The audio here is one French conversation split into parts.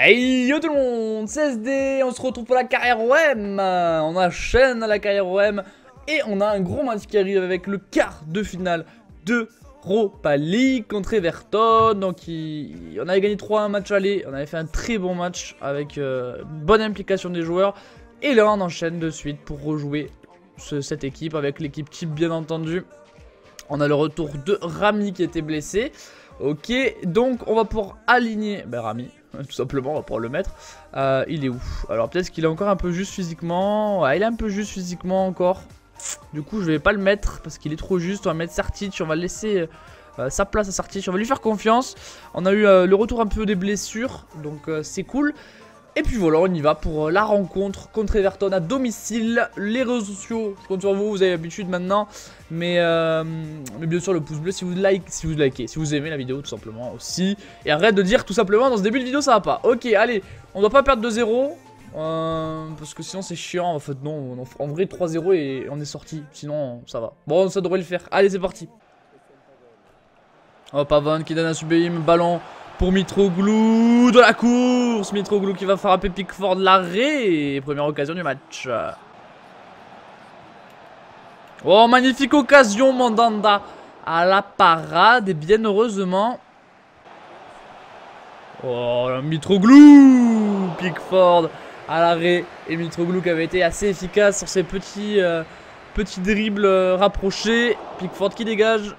Hey yo tout le monde, c'est SD, on se retrouve pour la carrière OM. On enchaîne la carrière OM et on a un gros match qui arrive avec le quart de finale de Europa League contre Everton. Donc on avait gagné 3-1 match aller, on avait fait un très bon match avec bonne implication des joueurs. Et là on enchaîne de suite pour rejouer cette équipe avec l'équipe type bien entendu. On a le retour de Rami qui était blessé. Ok, donc on va pouvoir aligner Rami, tout simplement, on va pouvoir le mettre. Il est où? Alors peut-être qu'il est encore un peu juste physiquement. Ouais, il est un peu juste physiquement encore. Du coup je vais pas le mettre parce qu'il est trop juste. On va mettre Sartic, on va laisser sa place à Sartic, on va lui faire confiance. On a eu le retour un peu des blessures, donc c'est cool. Et puis voilà, on y va pour la rencontre contre Everton à domicile. Les réseaux sociaux, je compte sur vous, vous avez l'habitude maintenant. Mais bien sûr le pouce bleu si vous likez, si vous aimez la vidéo tout simplement aussi. Et arrête de dire tout simplement dans ce début de vidéo ça va pas. Ok, allez, on doit pas perdre 2-0. Parce que sinon c'est chiant. En fait non, en vrai 3-0 et on est sorti. Sinon ça va. Bon, ça devrait le faire. Allez, c'est parti. Hop, Pavan qui donne un Subeim, ballon pour Mitroglou de la course. Mitroglou qui va frapper Pickford l'arrêt. Première occasion du match. Oh, magnifique occasion, Mandanda à la parade. Et bien heureusement. Oh, Mitroglou. Pickford à l'arrêt. Et Mitroglou qui avait été assez efficace sur ses petits dribbles rapprochés. Pickford qui dégage.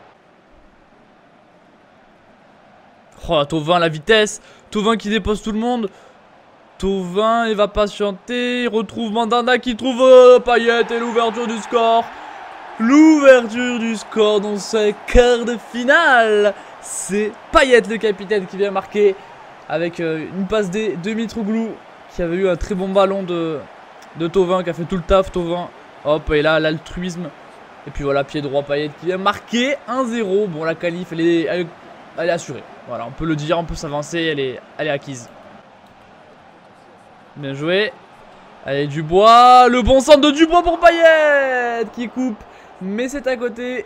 Oh, Thauvin la vitesse, Thauvin qui dépose tout le monde. Thauvin, il va patienter, il retrouve Mandanda qui trouve Payet et l'ouverture du score. L'ouverture du score dans ce quart de finale. C'est Payet le capitaine qui vient marquer avec une passe de Mitroglou qui avait eu un très bon ballon de Thauvin qui a fait tout le taf. Thauvin, hop, et là l'altruisme. Et puis voilà, pied droit Payet qui vient marquer 1-0. Bon, la qualif elle est assurée. Voilà, on peut le dire, on peut s'avancer, elle est acquise. Bien joué. Allez, Dubois, le bon centre de Dubois pour Payet qui coupe, mais c'est à côté.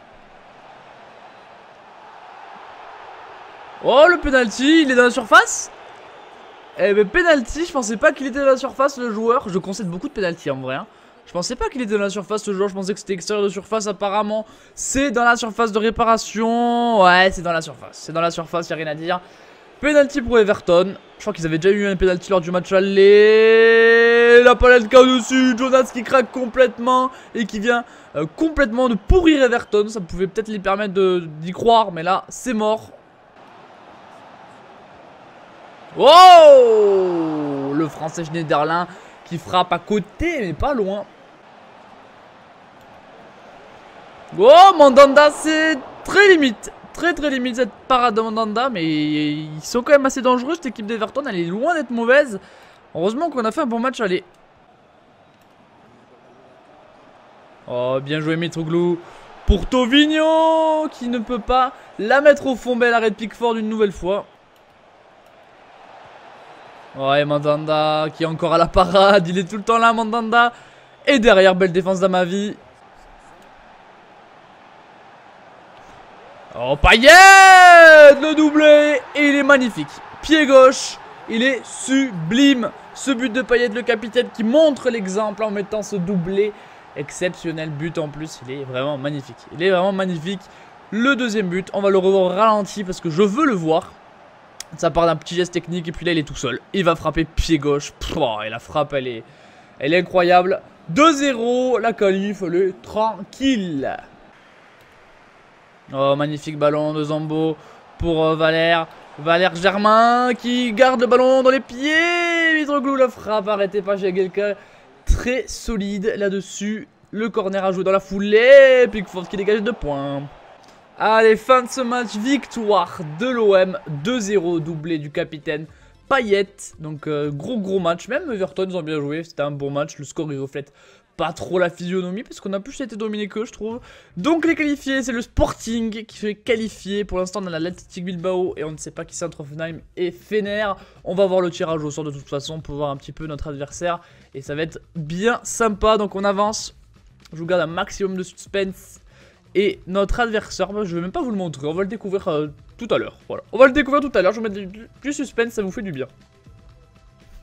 Oh, le penalty, il est dans la surface. Eh ben, penalty, je pensais pas qu'il était dans la surface le joueur. Je concède beaucoup de penalty en vrai, hein. Je pensais pas qu'il était dans la surface ce joueur, je pensais que c'était extérieur de surface. Apparemment c'est dans la surface de réparation. Ouais, c'est dans la surface, c'est dans la surface, y'a rien à dire. Penalty pour Everton. Je crois qu'ils avaient déjà eu un penalty lors du match aller. La palette au-dessus, Jonas qui craque complètement et qui vient complètement de pourrir Everton. Ça pouvait peut-être lui permettre d'y croire, mais là c'est mort. Oh, le français Schneiderlin qui frappe à côté mais pas loin. Oh, Mandanda, c'est très limite. Très limite cette parade de Mandanda. Mais ils sont quand même assez dangereux. Cette équipe d'Everton, elle est loin d'être mauvaise. Heureusement qu'on a fait un bon match. Allez. Oh, bien joué Mitroglou. Pour Thauvigno qui ne peut pas la mettre au fond. Bel arrêt de Pickford une nouvelle fois. Ouais, Mandanda qui est encore à la parade. Il est tout le temps là, Mandanda. Et derrière, belle défense d'Amavi. Oh, Payet, le doublé. Et il est magnifique. Pied gauche. Il est sublime. Ce but de Payet, le capitaine, qui montre l'exemple en mettant ce doublé. Exceptionnel but en plus. Il est vraiment magnifique. Il est vraiment magnifique. Le deuxième but, on va le revoir au ralenti parce que je veux le voir. Ça part d'un petit geste technique et puis là il est tout seul. Il va frapper pied gauche. Et la frappe elle est incroyable. 2-0, la qualif elle est tranquille. Oh, magnifique ballon de Zambo pour Valère Germain qui garde le ballon dans les pieds. Mitroglou la frappe arrêtée par quelqu'un très solide là-dessus. Le corner à jouer dans la foulée. Pickford qui dégage 2 points. Allez, fin de ce match, victoire de l'OM, 2-0, doublé du capitaine Payet. Donc gros match, même Everton ils ont bien joué, c'était un bon match. Le score il reflète pas trop la physionomie parce qu'on a plus été dominé que je trouve. Donc les qualifiés, c'est le Sporting qui fait qualifier. Pour l'instant on a l'Athletic Bilbao et on ne sait pas qui c'est entre Hoffenheim et Fener. On va voir le tirage au sort de toute façon pour voir un petit peu notre adversaire. Et ça va être bien sympa, donc on avance. Je vous garde un maximum de suspense. Et notre adversaire, je vais même pas vous le montrer, on va le découvrir tout à l'heure. Voilà, on va le découvrir tout à l'heure, je vais mettre du suspense, ça vous fait du bien.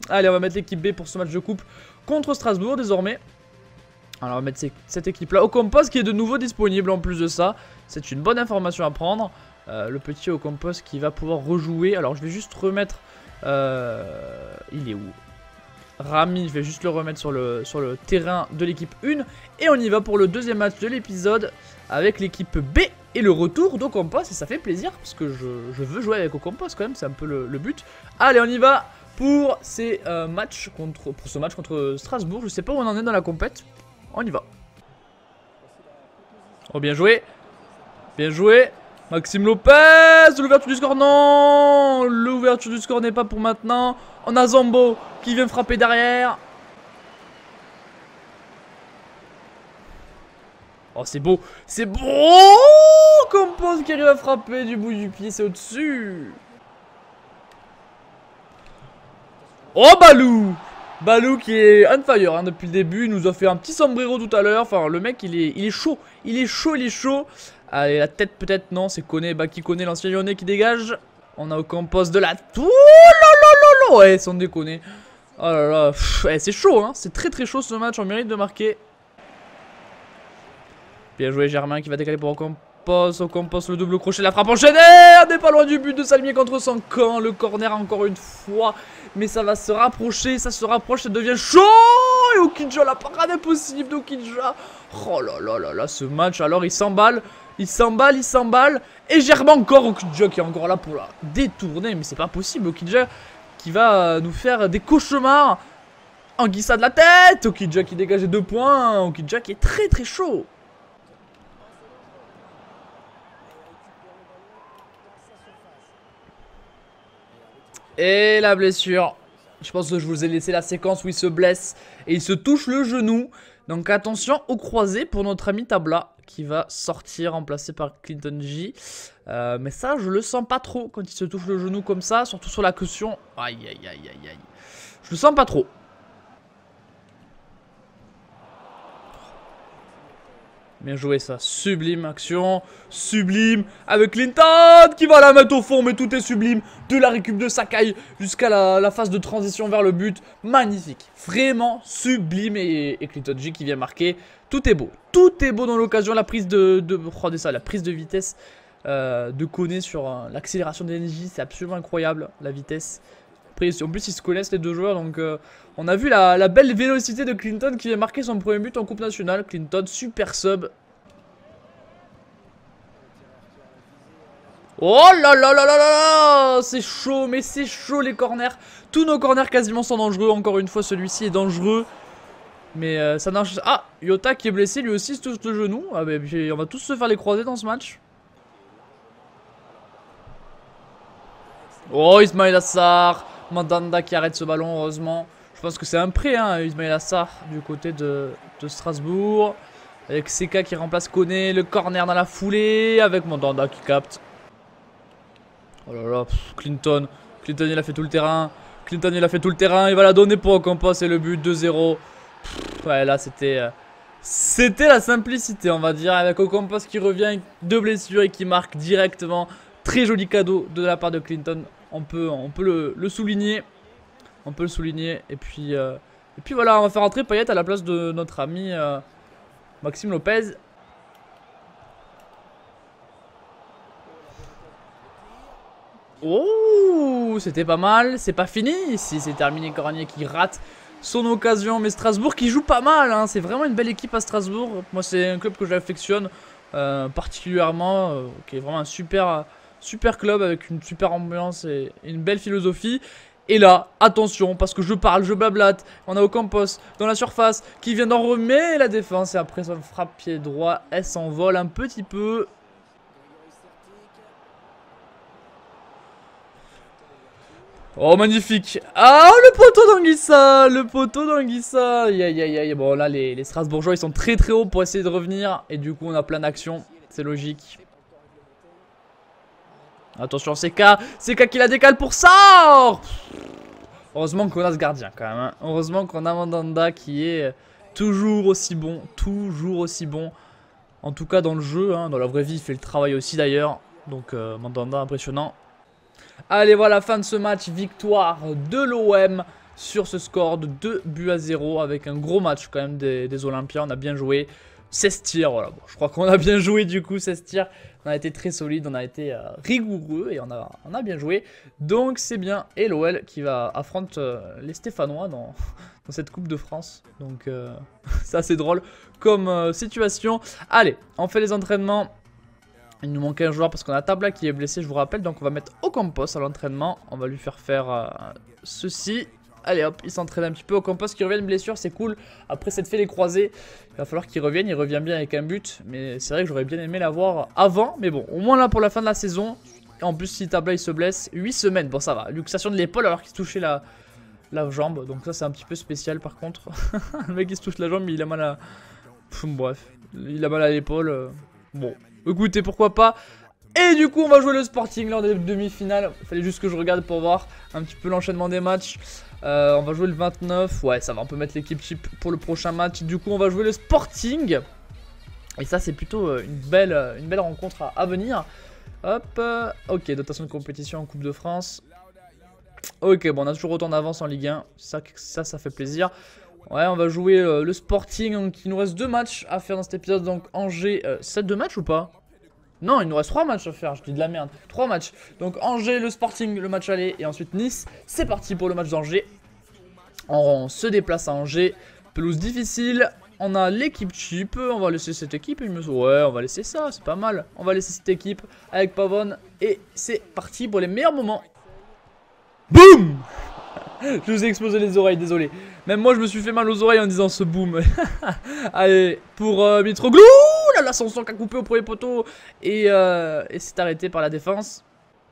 Allez, on va mettre l'équipe B pour ce match de coupe contre Strasbourg désormais. Alors, on va mettre cette équipe-là. Ocampos qui est de nouveau disponible en plus de ça. C'est une bonne information à prendre. Le petit Ocampos qui va pouvoir rejouer. Alors, je vais juste remettre... il est où? Rami, je vais juste le remettre sur le terrain de l'équipe 1. Et on y va pour le deuxième match de l'épisode avec l'équipe B et le retour d'Ocampos. Et ça fait plaisir parce que je veux jouer avec Ocampos quand même, c'est un peu le but. Allez, on y va pour ce match contre Strasbourg. Je sais pas où on en est dans la compète. On y va. Oh, bien joué. Bien joué. Maxime Lopez. L'ouverture du score, non. L'ouverture du score n'est pas pour maintenant. On a Zambo qui vient frapper derrière. Oh, c'est beau. C'est beau. Ocampos qui arrive à frapper du bout du pied. C'est au-dessus. Oh, Balou. Balou qui est on fire hein, depuis le début. Il nous a fait un petit sombrero tout à l'heure. Enfin, le mec, il est chaud. Il est chaud. Allez, la tête peut-être. Non, c'est Koné. Qui connaît l'ancien Lyonnais qui dégage. On a Ocampos de la... Ouh là là. Ouais, sans déconner. Oh là là. C'est chaud, hein. C'est très chaud ce match. On mérite de marquer. Bien joué, Germain qui va décaler pour Ocampos. Ocampos, le double crochet, la frappe enchaînée. On n'est pas loin du but de Salmier contre son camp. Le corner encore une fois. Mais ça va se rapprocher. Ça se rapproche. Ça devient chaud. Et Okidja, la parade impossible d'Okidja. Oh là là là là. Ce match, alors il s'emballe. Il s'emballe. Et Germain encore. Okidja qui est encore là pour la détourner. Mais c'est pas possible. Okidja qui va nous faire des cauchemars. Anguissa de la tête. Okidja qui dégage les 2 points. Okidja qui est très chaud. Et la blessure. Je pense que je vous ai laissé la séquence où il se blesse et il se touche le genou. Donc attention au croisé pour notre ami Tabla qui va sortir remplacé par Clinton J. Mais ça je le sens pas trop quand il se touche le genou comme ça. Surtout sur la caution. Aïe. Je le sens pas trop. Bien joué ça, sublime action, sublime, avec Clinton qui va la mettre au fond, mais tout est sublime, de la récup de Sakai jusqu'à la phase de transition vers le but, magnifique, vraiment sublime, et Clinton J qui vient marquer, tout est beau dans l'occasion, la prise regardez ça, la prise de vitesse de Koné sur l'accélération d'énergie, c'est absolument incroyable, la vitesse. Après, en plus ils se connaissent les deux joueurs, donc on a vu la belle vélocité de Clinton qui vient marquer son premier but en Coupe Nationale. Clinton, super sub. Oh là là là là là. C'est chaud, mais c'est chaud les corners. Tous nos corners quasiment sont dangereux. Encore une fois, celui-ci est dangereux. Mais ça marche. Ah, Yota qui est blessé, lui aussi se touche le genou. Ah, bah, on va tous se faire les croisés dans ce match. Oh, Ismail Assar. Mandanda qui arrête ce ballon, heureusement. Je pense que c'est un prêt, hein, Ismail Assar, du côté de Strasbourg. Avec Seka qui remplace Koné, le corner dans la foulée, avec Mandanda qui capte. Oh là là, Clinton il a fait tout le terrain. Il va la donner pour Ocampos et le but 2-0. Ouais, là c'était la simplicité, on va dire, avec Ocampos qui revient de blessure et qui marque directement. Très joli cadeau de la part de Clinton. On peut le souligner. Et puis voilà, on va faire entrer Payet à la place de notre ami Maxime Lopez. Oh, c'était pas mal. C'est pas fini. Ici, c'est terminé. Cornier qui rate son occasion. Mais Strasbourg qui joue pas mal, hein. C'est vraiment une belle équipe à Strasbourg. Moi, c'est un club que j'affectionne particulièrement. Qui est vraiment un super club avec une super ambiance et une belle philosophie. Et là, attention, parce que je blablate. On a Ocampos dans la surface qui vient d'en remettre la défense. Et après son frappe pied droit, elle s'envole un petit peu. Oh, magnifique. Ah, le poteau d'Anguissa. Aïe. Bon, là, les Strasbourgeois, ils sont très haut pour essayer de revenir. Et du coup, on a plein d'actions. C'est logique. Attention, Seka qui la décale pour ça. Heureusement qu'on a ce gardien quand même, hein. Heureusement qu'on a Mandanda qui est toujours aussi bon. En tout cas dans le jeu, hein. Dans la vraie vie il fait le travail aussi d'ailleurs. Donc Mandanda impressionnant. Allez, voilà, fin de ce match, victoire de l'OM sur ce score de 2-0 avec un gros match quand même des Olympiens. On a bien joué. 16 tirs, voilà. Bon, je crois qu'on a bien joué du coup, 16 tirs. On a été très solide, on a été rigoureux et on a bien joué. Donc c'est bien. Et l'OL qui va affronter les Stéphanois dans cette Coupe de France. Donc c'est assez drôle comme situation. Allez, on fait les entraînements. Il nous manque un joueur parce qu'on a Tabla qui est blessé, je vous rappelle. Donc on va mettre Ocampos à l'entraînement. On va lui faire ceci. Allez hop, il s'entraîne un petit peu. Ocampos qui revient de blessure, c'est cool. Après s'être fait les croisés, il va falloir qu'il revienne. Il revient bien avec un but. Mais c'est vrai que j'aurais bien aimé l'avoir avant. Mais bon, au moins là pour la fin de la saison. Et en plus, si Tabla il se blesse, 8 semaines. Bon, ça va. Luxation de l'épaule alors qu'il se touchait la jambe. Donc ça, c'est un petit peu spécial par contre. Le mec il se touche la jambe, mais il a mal à... bref, il a mal à l'épaule. Bon, écoutez, pourquoi pas. Et du coup, on va jouer le Sporting lors des demi-finales. Il fallait juste que je regarde pour voir un petit peu l'enchaînement des matchs. On va jouer le 29. Ouais, ça va, on peut mettre l'équipe type pour le prochain match. Du coup, on va jouer le Sporting. Et ça, c'est plutôt une belle rencontre à venir. Hop, ok, dotation de compétition en Coupe de France. Ok, bon, on a toujours autant d'avance en Ligue 1. Ça fait plaisir. Ouais, on va jouer le Sporting. Donc, il nous reste 2 matchs à faire dans cet épisode. Donc, Angers, 2 matchs ou pas? Non, il nous reste 3 matchs à faire, je dis de la merde. 3 matchs. Donc Angers, le Sporting, le match aller et ensuite Nice. C'est parti pour le match d'Angers. On se déplace à Angers. Pelouse difficile. On a l'équipe cheap. On va laisser cette équipe. Ouais, on va laisser ça, c'est pas mal. On va laisser cette équipe avec Pavone. Et c'est parti pour les meilleurs moments. Boum! Je vous ai explosé les oreilles, désolé. Même moi, je me suis fait mal aux oreilles en disant ce boom. Allez, pour Mitroglou. L'ascension qui a coupé au premier poteau. Et c'est arrêté par la défense.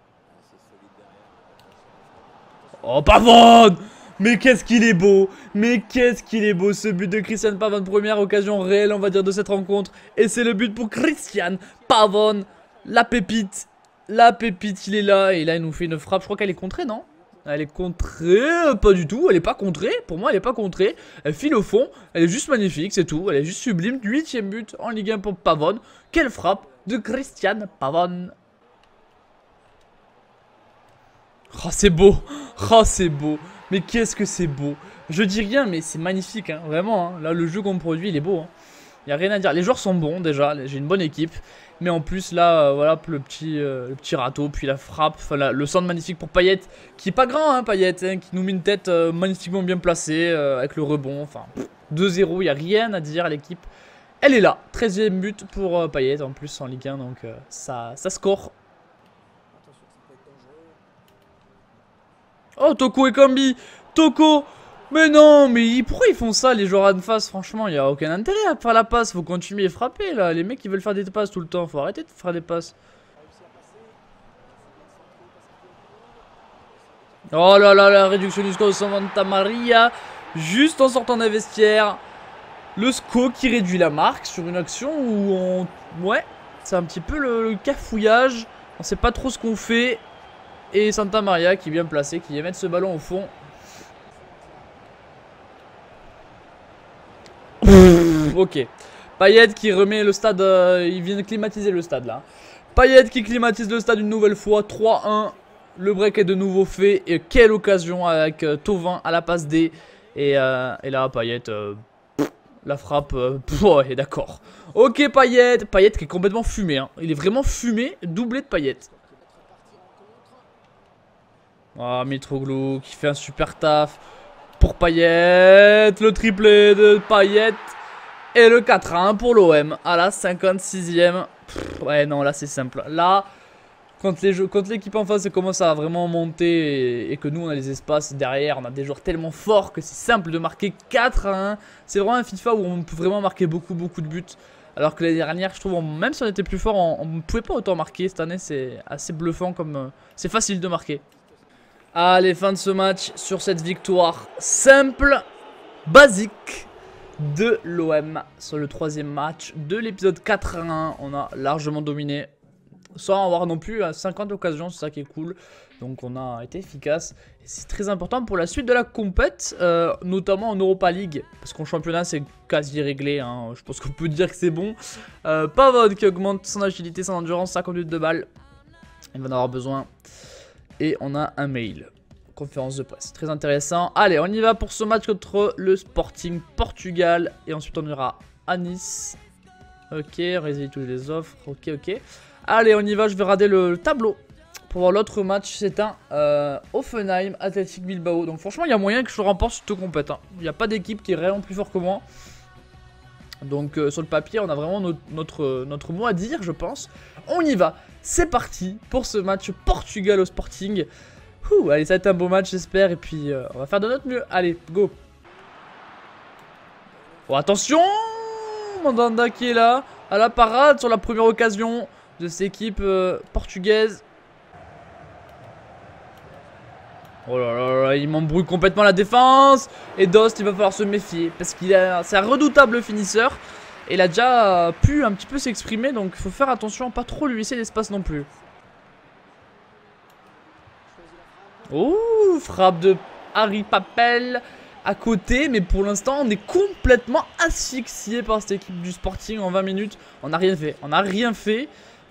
Oh, Pavone! Mais qu'est-ce qu'il est beau! Mais qu'est-ce qu'il est beau ce but de Christian Pavone. Première occasion réelle, on va dire, de cette rencontre. Et c'est le but pour Christian Pavone. La pépite. La pépite, il est là. Et là, il nous fait une frappe. Je crois qu'elle est contrée, non? Elle est contrée, pas du tout, elle est pas contrée, pour moi elle est pas contrée, elle file au fond, elle est juste magnifique, c'est tout, elle est juste sublime, 8ème but en Ligue 1 pour Pavone, quelle frappe de Christian Pavone. Oh c'est beau, oh c'est beau, mais qu'est-ce que c'est beau, je dis rien mais c'est magnifique, hein, vraiment, hein. Là le jeu qu'on produit il est beau, hein. Il n'y a rien à dire, les joueurs sont bons déjà, j'ai une bonne équipe. Mais en plus là, voilà le petit râteau, puis la frappe, enfin, le centre magnifique pour Payet, qui est pas grand hein, Payet, hein, qui nous met une tête magnifiquement bien placée, avec le rebond, enfin 2-0, il n'y a rien à dire à l'équipe. Elle est là, 13ème but pour Payet en plus en Ligue 1, donc ça score. Oh Toko et Kambi, Toko. Mais non, mais pourquoi ils font ça les joueurs en face? Franchement, il n'y a aucun intérêt à faire la passe. Faut continuer et frapper là. Les mecs ils veulent faire des passes tout le temps. Faut arrêter de faire des passes. Oh là là, la réduction du score de Santa Maria. Juste en sortant d'un vestiaire. Le SCO qui réduit la marque sur une action où on... Ouais, c'est un petit peu le cafouillage. On sait pas trop ce qu'on fait. Et Santa Maria qui est bien placé, qui vient mettre ce ballon au fond. Ok, Payet qui remet le stade, il vient de climatiser le stade là. Payet qui climatise le stade une nouvelle fois, 3-1. Le break est de nouveau fait et quelle occasion avec Thauvin à la passe D. Et là Payet, la frappe, ouais d'accord. Ok Payet qui est complètement fumé, hein. Il est vraiment fumé, doublé de Payet. Ah, Mitroglou qui fait un super taf pour Payet, le triplé de Payet. Et le 4-1 pour l'OM à la 56ème. Ouais, non, là c'est simple. Là, quand l'équipe en face commence à vraiment monter et que nous on a les espaces derrière, on a des joueurs tellement forts que c'est simple de marquer 4-1. C'est vraiment un FIFA où on peut vraiment marquer beaucoup de buts. Alors que l'année dernière, je trouve, même si on était plus fort, on ne pouvait pas autant marquer. Cette année, c'est assez bluffant comme c'est facile de marquer. Allez, fin de ce match sur cette victoire simple, basique de l'OM sur le 3ème match de l'épisode 4-1. On a largement dominé sans avoir non plus 50 occasions, c'est ça qui est cool. Donc on a été efficace. C'est très important pour la suite de la compète, notamment en Europa League. Parce qu'en championnat c'est quasi réglé, hein. Je pense qu'on peut dire que c'est bon. Pavone qui augmente son agilité, son endurance, 50 minutes de balle. Il va en avoir besoin. Et on a un mail. conférence de presse. Très intéressant. Allez, on y va pour ce match contre le Sporting Portugal. Et ensuite, on ira à Nice. Ok, résilier toutes les offres. Ok, ok. Allez, on y va. Je vais regarder le tableau. Pour voir l'autre match, c'est un Hoffenheim Athletic Bilbao. Donc franchement, il y a moyen que je le remporte cette compète. Il n'y a pas d'équipe qui est vraiment plus fort que moi. Donc sur le papier, on a vraiment notre mot à dire, je pense. On y va. C'est parti pour ce match Portugal au Sporting. Allez, ça va être un beau match, j'espère. Et puis, on va faire de notre mieux. Allez, go. Oh, attention, Mandanda qui est là, à la parade sur la première occasion de cette équipe portugaise. Oh là là là, il m'embrouille complètement la défense. Et Dost, il va falloir se méfier. Parce c'est un redoutable finisseur. Et il a déjà pu un petit peu s'exprimer. Donc il faut faire attention, pas trop lui laisser l'espace non plus. Oh, frappe de Harry Papel à côté. Mais pour l'instant, on est complètement asphyxié par cette équipe du Sporting en 20 minutes. On n'a rien fait. On n'a rien fait.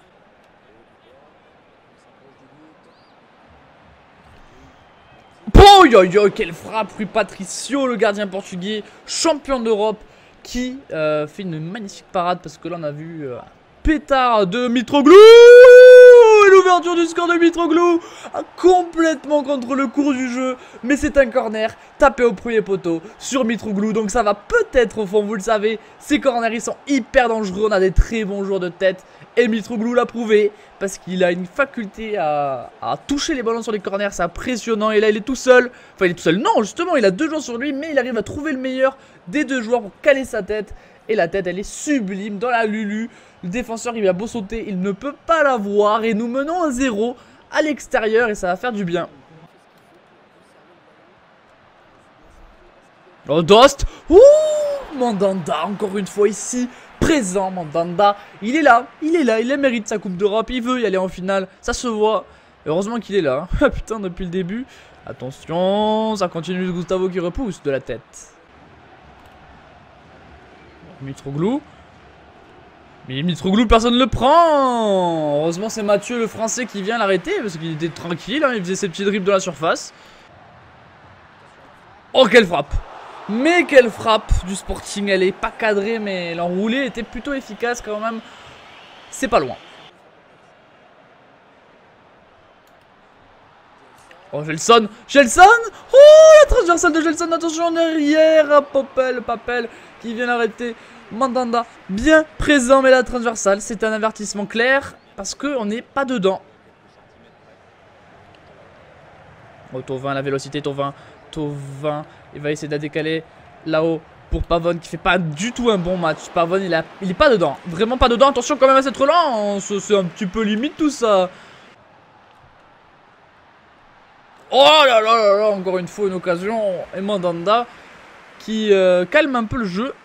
Oh yo yo, quelle frappe, Rui Patricio, le gardien portugais, champion d'Europe, qui fait une magnifique parade parce que là on a vu un pétard de Mitroglou. Et l'ouverture du score de Mitroglou, complètement contre le cours du jeu, mais c'est un corner tapé au premier poteau sur Mitroglou, donc ça va peut-être au fond, vous le savez, ces corners ils sont hyper dangereux, on a des très bons joueurs de tête. Et Mitroglou l'a prouvé parce qu'il a une faculté à toucher les ballons sur les corners, c'est impressionnant. Et là il est tout seul, enfin il est tout seul, non justement il a deux joueurs sur lui, mais il arrive à trouver le meilleur des deux joueurs pour caler sa tête. Et la tête elle est sublime dans la Lulu. Le défenseur il a beau sauter, il ne peut pas la voir. Et nous menons à 0 à l'extérieur et ça va faire du bien. Oh Dost, ouh, Mandanda encore une fois ici. Présent, Mandanda, il est là, il mérite sa coupe d'Europe, il veut y aller en finale, ça se voit. Heureusement qu'il est là, hein. Putain, depuis le début. Attention, ça continue, Gustavo qui repousse de la tête. Mitroglou. Mais Mitroglou, personne ne le prend. Heureusement, c'est Mathieu, le français, qui vient l'arrêter, parce qu'il était tranquille, hein. Il faisait ses petits dribbles dans la surface. Oh, quelle frappe! Mais quelle frappe du Sporting, elle est pas cadrée mais l'enroulé était plutôt efficace quand même. C'est pas loin. Oh Gelson, Gelson. Oh la transversale de Gelson, attention en arrière à Papel qui vient l'arrêter. Mandanda bien présent mais la transversale c'est un avertissement clair parce qu'on n'est pas dedans. Oh Thauvin, la vélocité Thauvin. Il va essayer de la décaler là-haut pour Pavone qui fait pas du tout un bon match. Pavone il est pas dedans, vraiment pas dedans. Attention quand même à cette relance, c'est un petit peu limite tout ça. Oh là là là là, encore une fois une occasion. Et Mandanda qui calme un peu le jeu.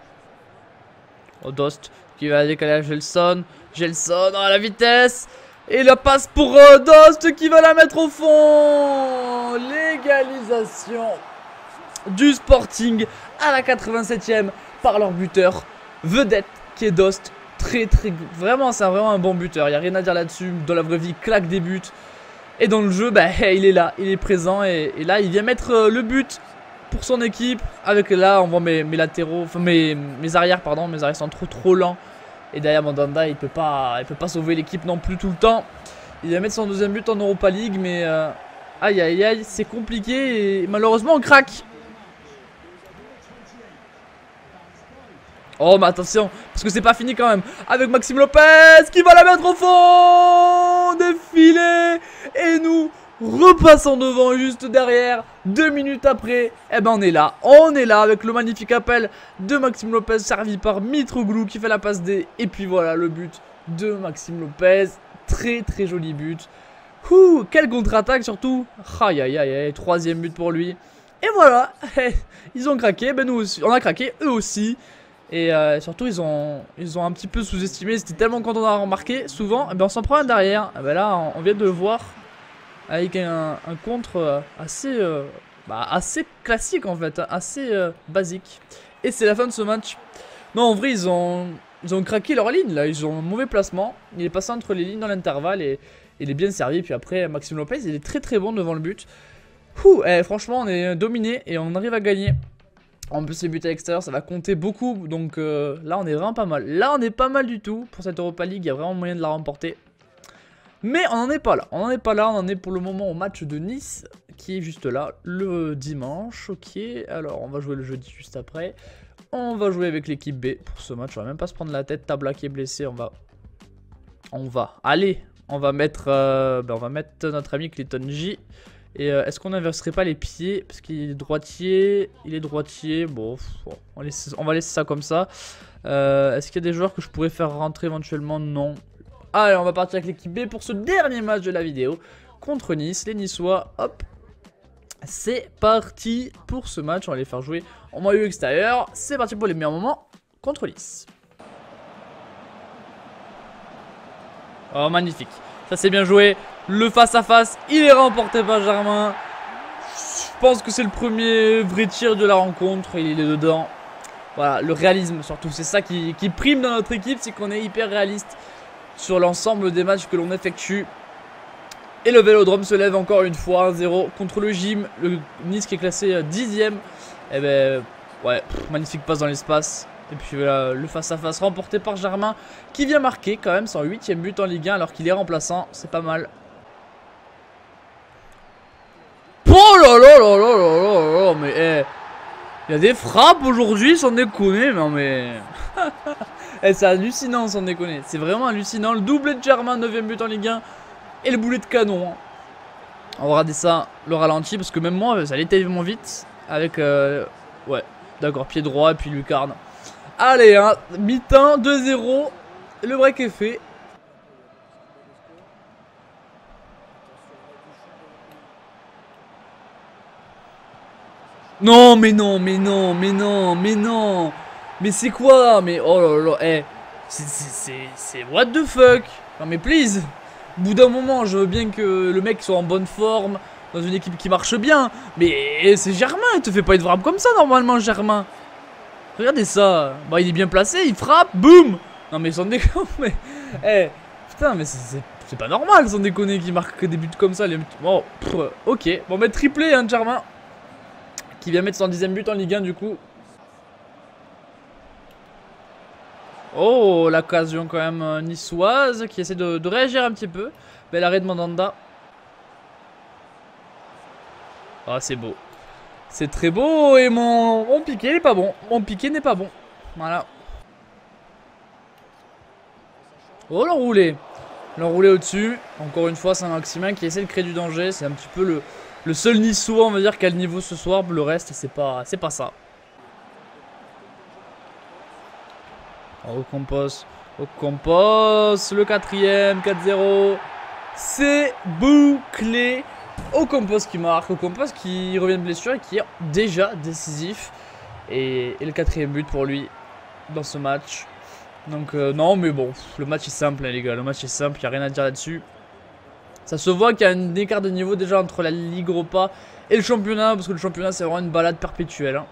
Oh Dost qui va décaler à Gelson. Gelson à la vitesse. Et la passe pour Dost qui va la mettre au fond. L'égalisation du Sporting à la 87e par leur buteur vedette qui est Dost. Vraiment, c'est vraiment un bon buteur. Il n'y a rien à dire là-dessus. Dans la vraie vie, claque des buts. Et dans le jeu, bah, il est là, il est présent. Et là, il vient mettre le but pour son équipe. Avec là, on voit mes latéraux, enfin mes arrières, pardon. Mes arrières sont trop lents. Et derrière Mandanda, il peut pas sauver l'équipe non plus tout le temps. Il va mettre son deuxième but en Europa League, mais aïe aïe aïe, c'est compliqué et malheureusement on craque. Oh mais attention, parce que c'est pas fini quand même. Avec Maxime Lopez qui va la mettre au fond, défilé. Et nous repassons devant juste derrière. 2 minutes après, eh ben on est là avec le magnifique appel de Maxime Lopez servi par Mitroglou qui fait la passe D. Et puis voilà le but de Maxime Lopez, très joli but. Quelle contre-attaque surtout. Aïe aïe aïe, troisième but pour lui. Et voilà, ils ont craqué, ben nous aussi, on a craqué, eux aussi. Et surtout ils ont un petit peu sous-estimé, c'était tellement quand on a remarqué souvent, eh ben on s'en prend un derrière. Eh ben là on vient de le voir. Avec un contre assez classique en fait, assez basique. Et c'est la fin de ce match. Non en vrai ils ont craqué leur ligne là, ils ont un mauvais placement. Il est passé entre les lignes dans l'intervalle et il est bien servi. Puis après Maxime Lopez il est très bon devant le but. Franchement, on est dominé et on arrive à gagner. En plus, les buts à l'extérieur, ça va compter beaucoup. Donc là, on est vraiment pas mal. Là, on est pas mal du tout. Pour cette Europa League, il y a vraiment moyen de la remporter. Mais on n'en est pas là. On n'en est pas là. On en est pour le moment au match de Nice, qui est juste là, le dimanche. Ok, alors on va jouer le jeudi juste après. On va jouer avec l'équipe B pour ce match. On va même pas se prendre la tête. Tabla qui est blessé. Allez, on va mettre notre ami Clayton J. Et est-ce qu'on n'inverserait pas les pieds? Parce qu'il est droitier. Bon, on va laisser ça comme ça. Est-ce qu'il y a des joueurs que je pourrais faire rentrer éventuellement? Non. Allez, on va partir avec l'équipe B pour ce dernier match de la vidéo. Contre Nice, les Niçois. Hop. C'est parti pour ce match. On va les faire jouer en maillot extérieur. C'est parti pour les meilleurs moments contre Nice. Oh, magnifique. Ça, c'est bien joué. Le face-à-face, il est remporté par Germain. Je pense que c'est le premier vrai tir de la rencontre. Il est dedans. Voilà, le réalisme surtout. C'est ça qui prime dans notre équipe. C'est qu'on est hyper réaliste sur l'ensemble des matchs que l'on effectue. Et le Vélodrome se lève encore une fois 1-0 contre le Gym. Le Nice qui est classé 10ème. Et ben, ouais, magnifique passe dans l'espace. Et puis voilà, le face-à-face remporté par Germain qui vient marquer quand même son 8ème but en Ligue 1 alors qu'il est remplaçant. C'est pas mal. Oh là là là là là là, mais il y a des frappes aujourd'hui sans déconner, non mais... C'est hallucinant sans déconner, c'est vraiment hallucinant. Le doublé de Germain, 9ème but en Ligue 1 et le boulet de canon. On va regarder ça, le ralenti, parce que même moi ça allait tellement vite. Avec, ouais, d'accord, pied droit et puis lucarne. Allez, hein, mi-temps, 2-0, le break est fait. Non, mais non, mais non, mais non, mais non. Mais c'est quoi? Mais oh là là, c'est what the fuck? Non mais please. Au bout d'un moment, je veux bien que le mec soit en bonne forme, dans une équipe qui marche bien. Mais c'est Germain, il te fait pas une frappe comme ça normalement, Germain. Regardez ça. Bah il est bien placé, il frappe, boum. Non mais sans déconner, mais... putain, mais c'est pas normal sans déconner qu'il marque des buts comme ça. Bon, ok. Bon, mais triplé, hein, Germain. Qui vient mettre son 10ème but en Ligue 1 du coup. Oh, l'occasion quand même niçoise qui essaie de réagir un petit peu. Bel arrêt de Mandanda. Ah, c'est beau. C'est très beau et mon piqué n'est pas bon. Mon piqué n'est pas bon. Voilà. Oh, l'enroulé. L'enroulé au-dessus. Encore une fois, Saint-Maximin qui essaie de créer du danger. C'est un petit peu le seul niçois, on va dire, qui a le niveau ce soir. Le reste, c'est pas ça. Ocampos, le 4ème, 4-0. C'est bouclé. Ocampos qui marque, Ocampos qui revient de blessure et qui est déjà décisif. Et le 4ème but pour lui dans ce match. Donc non mais bon, le match est simple hein, les gars, le match est simple, il n'y a rien à dire là-dessus. Ça se voit qu'il y a un écart de niveau déjà entre la Ligue Europa et le championnat, parce que le championnat c'est vraiment une balade perpétuelle. Hein.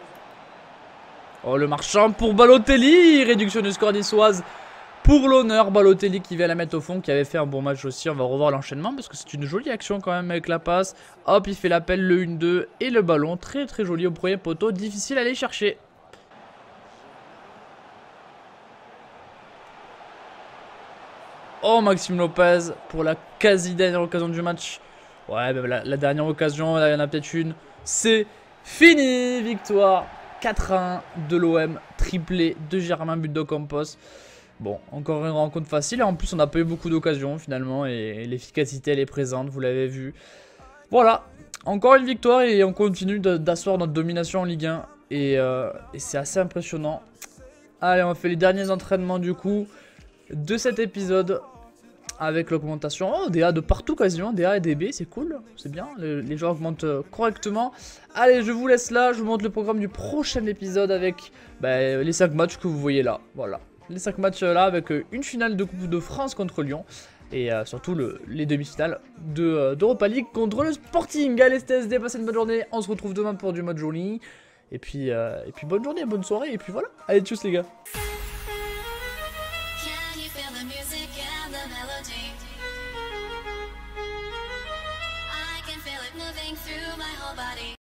Oh le marchand pour Balotelli, réduction du score niçoise pour l'honneur. Balotelli qui vient la mettre au fond, qui avait fait un bon match aussi. On va revoir l'enchaînement parce que c'est une jolie action quand même avec la passe. Hop, il fait l'appel, le 1-2 et le ballon. Très très joli au premier poteau, difficile à aller chercher. Oh, Maxime Lopez pour la quasi dernière occasion du match. Ouais, bah, la dernière occasion, là, il y en a peut-être une. C'est fini, victoire 4-1 de l'OM, triplé de Germain, but d'Ocampos. Bon, encore une rencontre facile. Et en plus, on n'a pas eu beaucoup d'occasions finalement. Et l'efficacité, elle est présente, vous l'avez vu. Voilà, encore une victoire et on continue d'asseoir notre domination en Ligue 1. Et c'est assez impressionnant. Allez, on fait les derniers entraînements du coup de cet épisode avec l'augmentation DA de partout quasiment, DA et DB, c'est cool, c'est bien, les joueurs augmentent correctement. Allez, je vous laisse là, je vous montre le programme du prochain épisode avec les 5 matchs que vous voyez là, voilà. Les 5 matchs là avec une finale de Coupe de France contre Lyon et surtout les demi-finales d'Europa League contre le Sporting. Allez, STSD, passez une bonne journée, on se retrouve demain pour du mode journée. Et puis bonne journée, bonne soirée, et puis voilà. Allez, tchuss les gars.